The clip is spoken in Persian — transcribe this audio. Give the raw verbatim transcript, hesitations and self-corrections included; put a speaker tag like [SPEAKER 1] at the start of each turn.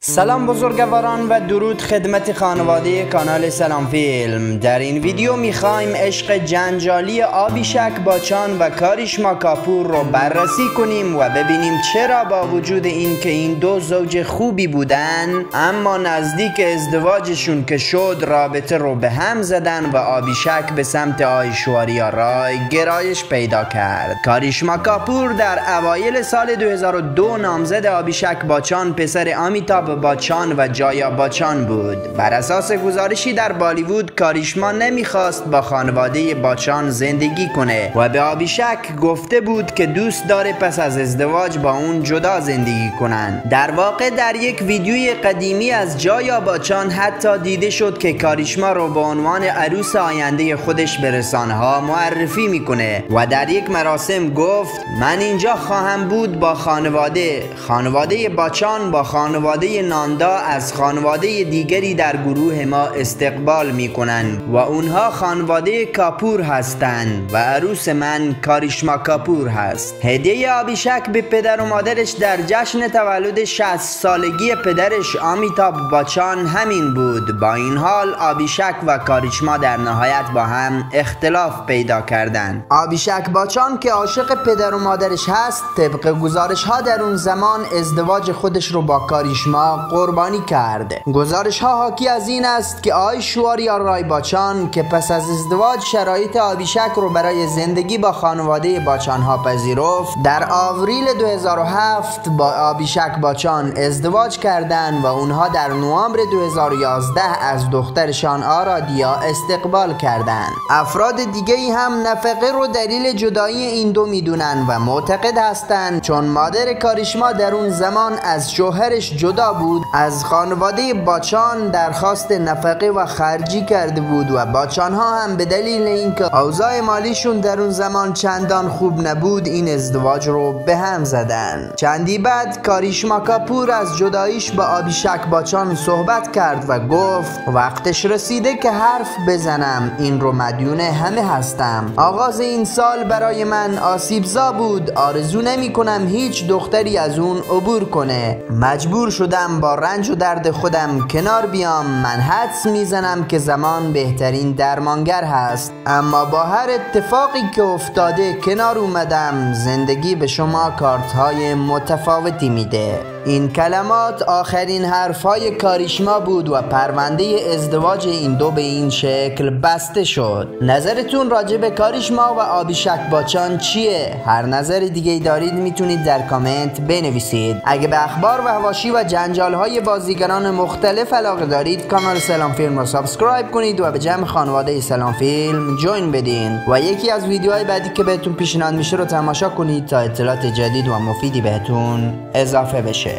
[SPEAKER 1] سلام بزرگواران و درود خدمت خانواده کانال سلام فیلم. در این ویدیو میخوایم عشق جنجالی آبیشک باچان و کاریشما کاپور رو بررسی کنیم و ببینیم چرا با وجود این که این دو زوج خوبی بودن اما نزدیک ازدواجشون که شد رابطه رو به هم زدن و آبیشک به سمت ایشوریا رای گرایش پیدا کرد. کاریشما کاپور در اوایل سال دو هزار و دو نامزد آبیشک باچان پسر آمیتاب باچان و جایا باچان بود. بر اساس گزارشی در بالیوود کاریشما نمیخواست با خانواده باچان زندگی کنه و به آبیشک گفته بود که دوست داره پس از ازدواج با اون جدا زندگی کنن. در واقع در یک ویدیوی قدیمی از جایا باچان حتی دیده شد که کاریشما رو به عنوان عروس آینده خودش به رسانه ها معرفی میکنه و در یک مراسم گفت من اینجا خواهم بود با خانواده خانواده باچان با خانواده ناندا از خانواده دیگری در گروه ما استقبال میکنن و اونها خانواده کاپور هستند و عروس من کاریشما کاپور هست. هدیه آبیشک به پدر و مادرش در جشن تولد شصت سالگی پدرش آمیتاب باچان همین بود. با این حال آبیشک و کاریشما در نهایت با هم اختلاف پیدا کردند. آبیشک باچان که عاشق پدر و مادرش هست طبق گزارش ها در اون زمان ازدواج خودش رو با کاریشما قربانی کرده. گزارش ها حاکی از این است که ایشوریا رای باچان که پس از ازدواج شرایط آبیشک رو برای زندگی با خانواده باچان ها پذیرفت در آوریل دو هزار و هفت با آبیشک باچان ازدواج کردند و اونها در نوامبر دو هزار و یازده از دخترشان آرادیا استقبال کردند. افراد دیگه ای هم نفقه رو دلیل جدایی این دو میدونن و معتقد هستند چون مادر کاریشما در اون زمان از شوهرش جدا بود از خانواده باچان درخواست نفقه و خرجی کرده بود و باچان ها هم به دلیل اینکه اوضاع مالیشون در اون زمان چندان خوب نبود این ازدواج رو به هم زدن. چندی بعد کاریشما کاپور از جداییش با آبیشک باچان صحبت کرد و گفت وقتش رسیده که حرف بزنم، این رو مدیون همه هستم. آغاز این سال برای من آسیبزا بود، آرزو نمی کنم هیچ دختری از اون عبور کنه. مجبور شدم با رنج و درد خودم کنار بیام. من حدس میزنم که زمان بهترین درمانگر هست، اما با هر اتفاقی که افتاده کنار اومدم. زندگی به شما کارت های متفاوتی میده. این کلمات آخرین حرفهای کاریشما بود و پرونده ازدواج این دو به این شکل بسته شد. نظرتون راجع به کاریشما و آبیشک باچان چیه؟ هر نظر دیگه ای دارید میتونید در کامنت بنویسید. اگه به اخبار و حواشی و جنجال های بازیگران مختلف علاقه دارید کانال سلام فیلم رو سابسکرایب کنید و به جمع خانواده سلام فیلم جوین بدین و یکی از ویدیوهای بعدی که بهتون پیشنهاد میشه رو تماشا کنید تا اطلاعات جدید و مفیدی بهتون اضافه بشه.